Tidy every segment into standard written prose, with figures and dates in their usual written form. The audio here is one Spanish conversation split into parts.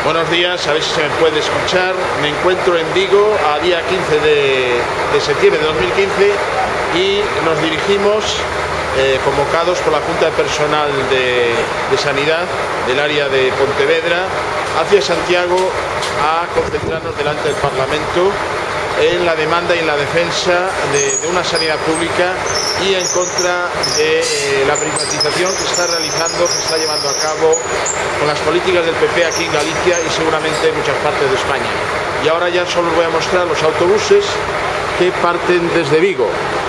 Buenos días, a ver si se me puede escuchar. Me encuentro en Vigo a día 15 de septiembre de 2015 y nos dirigimos, convocados por la Junta de Personal de Sanidad del área de Pontevedra, hacia Santiago a concentrarnos delante del Parlamento en la demanda y en la defensa de una sanidad pública y en contra de la privatización que está realizando, que está llevando a cabo con las políticas del PP aquí en Galicia y seguramente en muchas partes de España. Y ahora ya solo os voy a mostrar los autobuses que parten desde Vigo.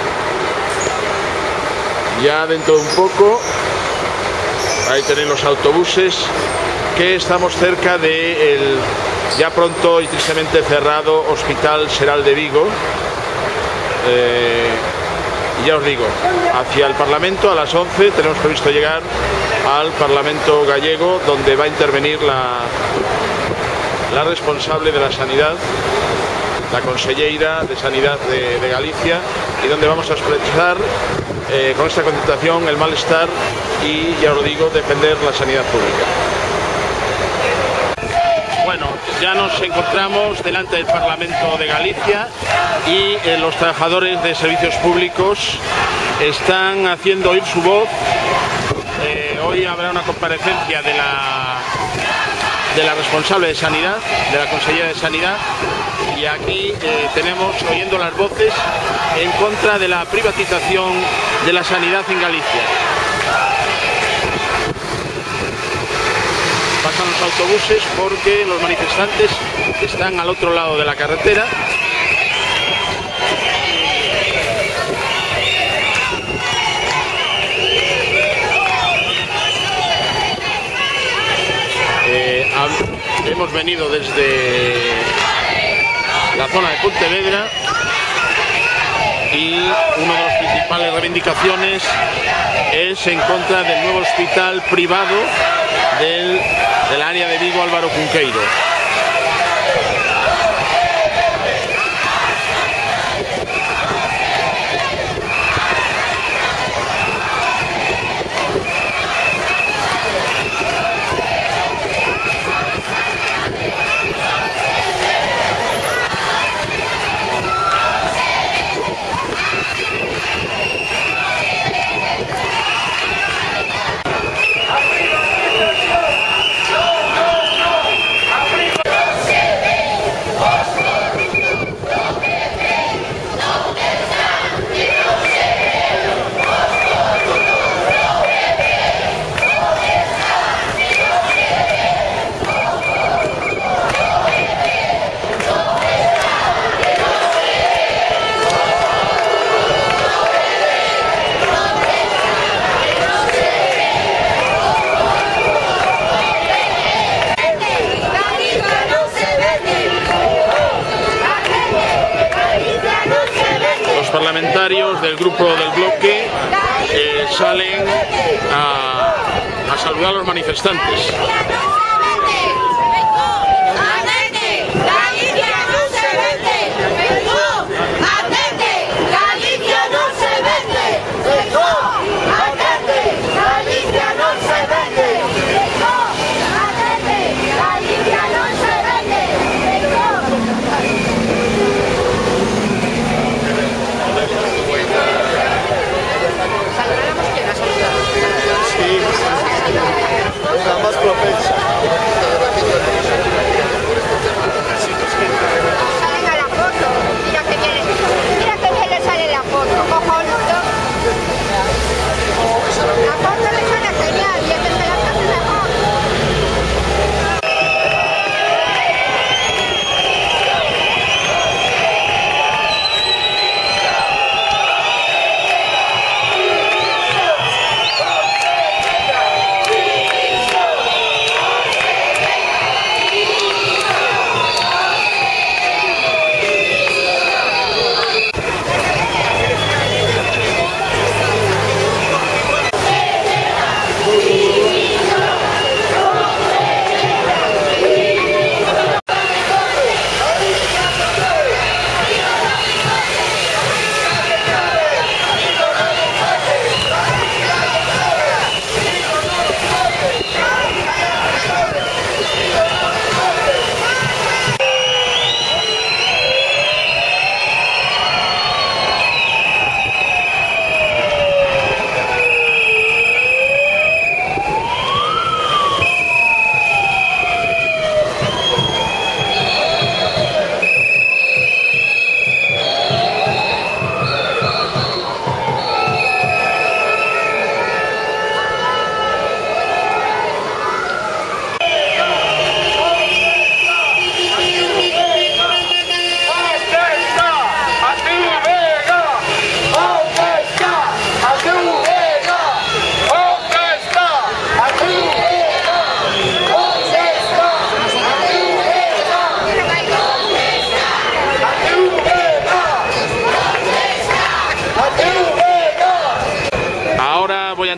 Ya dentro de un poco, ahí tenéis los autobuses, que estamos cerca del ya pronto y tristemente cerrado Hospital Xeral de Vigo. Y ya os digo, hacia el Parlamento a las 11 tenemos previsto llegar al Parlamento gallego, donde va a intervenir la responsable de la sanidad, la conselleira de Sanidad de Galicia, y donde vamos a expresar con esta concentración el malestar y, ya os lo digo, defender la sanidad pública. Bueno, ya nos encontramos delante del Parlamento de Galicia y los trabajadores de servicios públicos están haciendo oír su voz. Hoy habrá una comparecencia de la responsable de Sanidad, de la consellera de Sanidad, y aquí tenemos oyendo las voces en contra de la privatización de la sanidad en Galicia. Pasan los autobuses porque los manifestantes están al otro lado de la carretera. Hemos venido desde la zona de Pontevedra y una de las principales reivindicaciones es en contra del nuevo hospital privado del área de Vigo, Álvaro Cunqueiro. Parlamentarios del grupo del bloque salen a saludar a los manifestantes. La más propensa.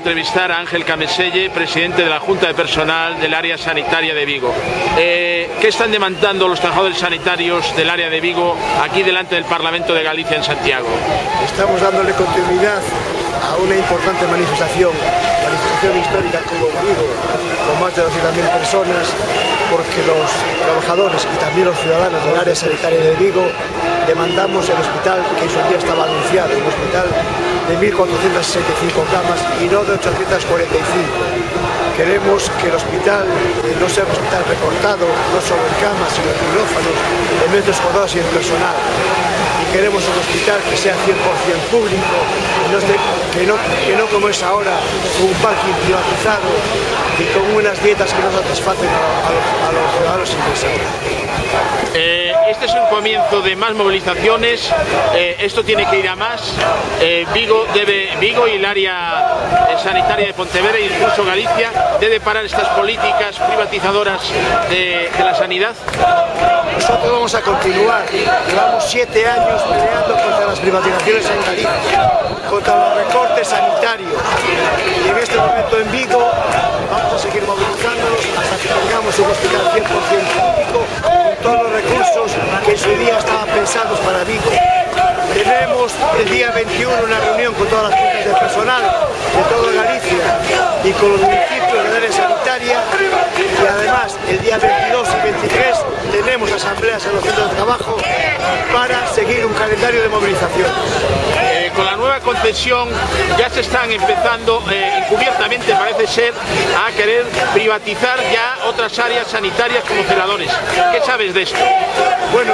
entrevistar a Ángel Cameselle, presidente de la Junta de Personal del área sanitaria de Vigo. ¿Qué están demandando los trabajadores sanitarios del área de Vigo aquí delante del Parlamento de Galicia en Santiago? Estamos dándole continuidad a una importante manifestación histórica como Vigo, con más de 200.000 personas, porque los trabajadores y también los ciudadanos del área sanitaria de Vigo demandamos el hospital que en su día estaba anunciado, un hospital de 1.465 camas y no de 845. Queremos que el hospital no sea un hospital recortado, no solo en camas, sino en quirófanos, en metros cuadrados y en personal. Y queremos un hospital que sea 100% público, que no como es ahora, con un parking privatizado y con unas dietas que no satisfacen a los ciudadanos ingresados. Este es un comienzo de más movilizaciones, esto tiene que ir a más. Vigo y el área sanitaria de Pontevedra e incluso Galicia debe parar estas políticas privatizadoras de la sanidad. Nosotros vamos a continuar, llevamos 7 años peleando contra las privatizaciones en Galicia, contra los recortes sanitarios, y en este momento en Vigo vamos a seguir movilizándonos hasta que tengamos un hospital 100% público con todos los recursos que en su día estaban pensados para Vigo. Tenemos el día 21 una reunión con todas las juntas de personal de toda Galicia y con los municipios del área sanitaria, y además el día 22 y 23 tenemos asambleas en los centros de trabajo para seguir un calendario de movilización. Con la nueva concesión ya se están empezando encubiertamente, parece ser, a querer privatizar ya otras áreas sanitarias como celadores. ¿Qué sabes de esto? Bueno,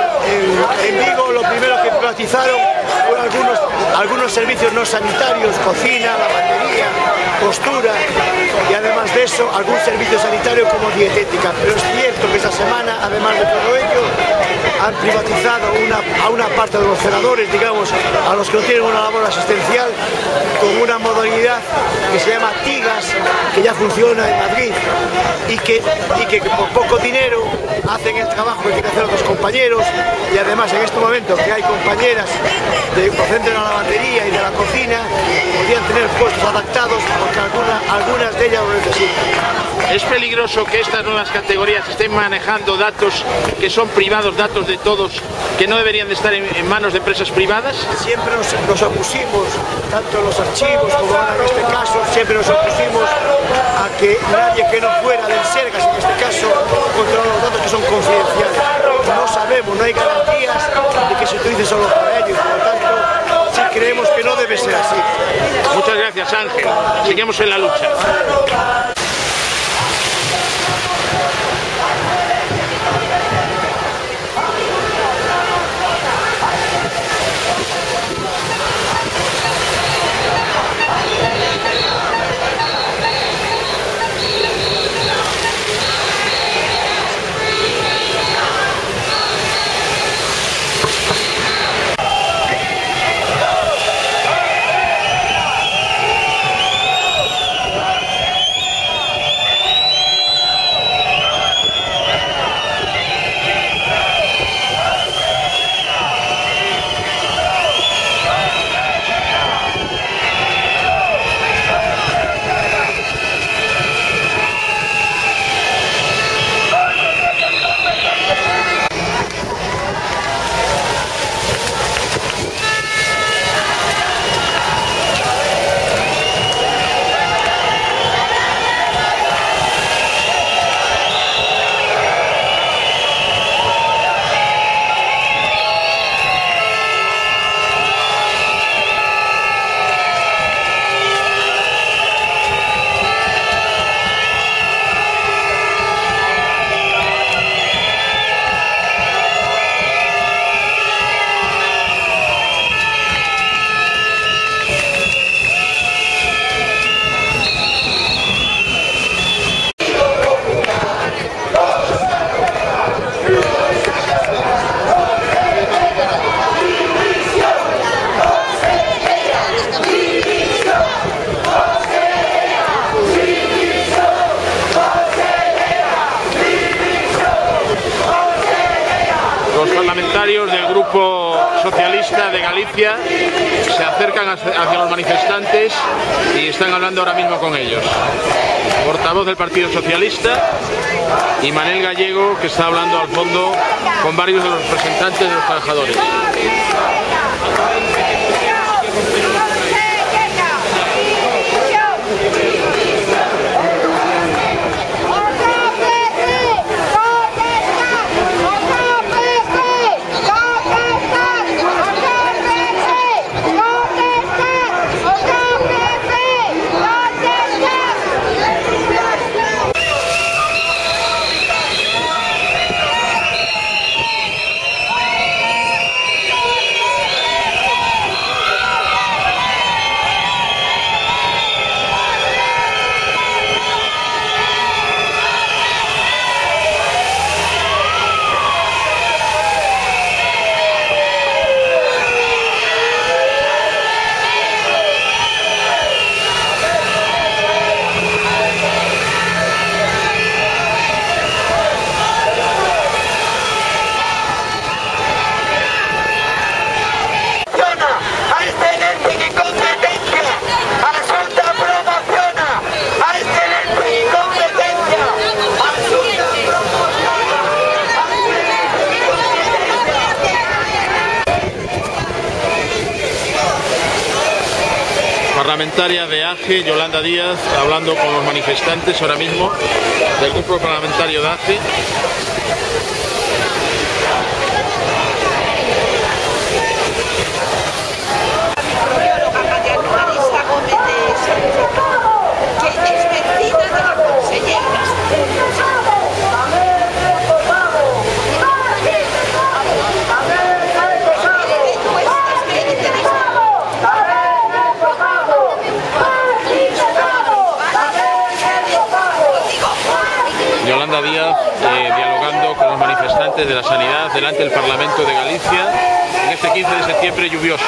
en Vigo lo primero que privatizaron fueron algunos servicios no sanitarios, cocina, lavandería, costura, y además de eso algún servicio sanitario como dietética. Pero es cierto que esta semana, además de todo ello, han privatizado a una parte de los celadores, digamos, a los que no tienen una labor asistencial, con una modalidad que se llama TIGAS, que ya funciona en Madrid, y que por poco dinero hacen el trabajo que tienen que hacer otros compañeros, y además en este momento que hay compañeras procedentes de la lavandería y de la cocina, podrían tener puestos adaptados porque algunas de ellas lo necesitan. ¿Es peligroso que estas nuevas categorías estén manejando datos que son privados, datos de todos, que no deberían de estar en manos de empresas privadas? Siempre nos opusimos, tanto en los archivos como ahora en este caso, siempre nos opusimos a que nadie que no fuera del Sergas, en este caso, controla los datos que son confidenciales. No sabemos, no hay garantías de que se utilice solo para ellos, por lo tanto, sí creemos que no debe ser así. Muchas gracias, Ángel. Seguimos en la lucha. parlamentarios del Grupo Socialista de Galicia se acercan hacia los manifestantes y están hablando ahora mismo con ellos. Portavoz del Partido Socialista y Manel Gallego, que está hablando al fondo con varios de los representantes de los trabajadores. Parlamentaria de AGE, Yolanda Díaz, hablando con los manifestantes ahora mismo del grupo parlamentario de AGE. Yolanda Díaz dialogando con los manifestantes de la sanidad delante del Parlamento de Galicia en este 15 de septiembre lluvioso.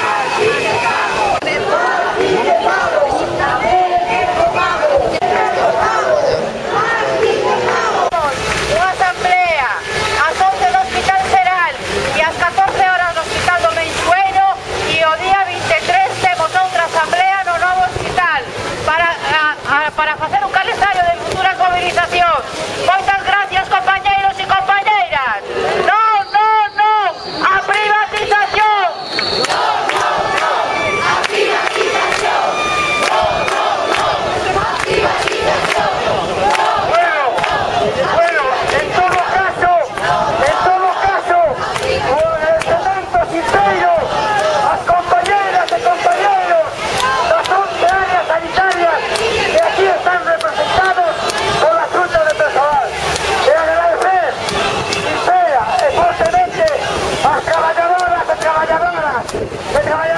Unha asamblea ás 11 no Hospital Xeral e ás 14 horas no Hospital do Meixueiro, e o día 23 temos outra asamblea no novo hospital para facer un calendario de futuras movilizacións. Moitas gracias, compañeiros e compañeiras. Non, non, non a privatización. Non, non, non a privatización. Non, non, non a privatización. Bueno, en todo caso, o cemento sincero, as compañeiras e compañeiros das 11 áreas sanitarias que aquí están representados pola Xunta de Persoal. E agradecer sincera e fortemente ás traballadoras e traballadoras